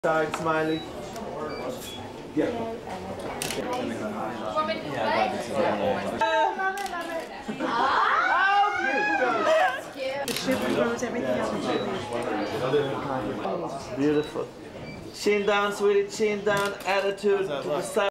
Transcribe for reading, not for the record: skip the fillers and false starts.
Side smiley. Yeah. The sugar throws everything else. Beautiful. Chin down, sweetie. Chin down. Attitude to the side.